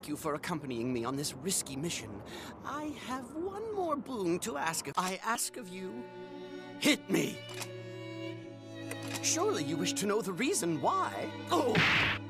you for accompanying me on this risky mission. I have one more boon to ask of. I ask of you, hit me. Surely you wish to know the reason why. Oh!